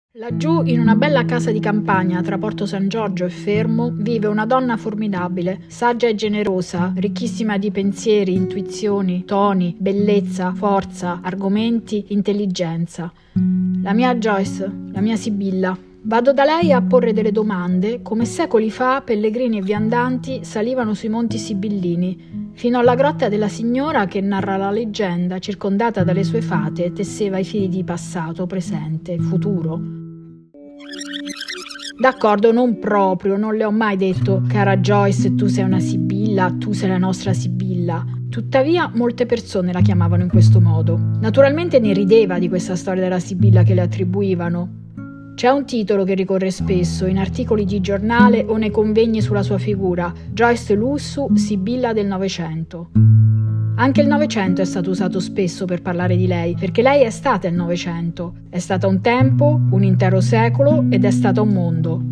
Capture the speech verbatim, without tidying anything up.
Laggiù, in una bella casa di campagna tra Porto San Giorgio e Fermo, vive una donna formidabile, saggia e generosa, ricchissima di pensieri, intuizioni, toni, bellezza, forza, argomenti, intelligenza. La mia Joyce, la mia Sibilla. Vado da lei a porre delle domande, come secoli fa pellegrini e viandanti salivano sui monti sibillini, fino alla grotta della signora che, narra la leggenda, circondata dalle sue fate, tesseva i fili di passato, presente, futuro. D'accordo, non proprio, non le ho mai detto «Cara Joyce, tu sei una Sibilla, tu sei la nostra Sibilla». Tuttavia, molte persone la chiamavano in questo modo. Naturalmente ne rideva di questa storia della Sibilla che le attribuivano. C'è un titolo che ricorre spesso, in articoli di giornale o nei convegni sulla sua figura, Joyce Lussu, Sibilla del Novecento. Anche il Novecento è stato usato spesso per parlare di lei, perché lei è stata il Novecento. È stata un tempo, un intero secolo ed è stata un mondo.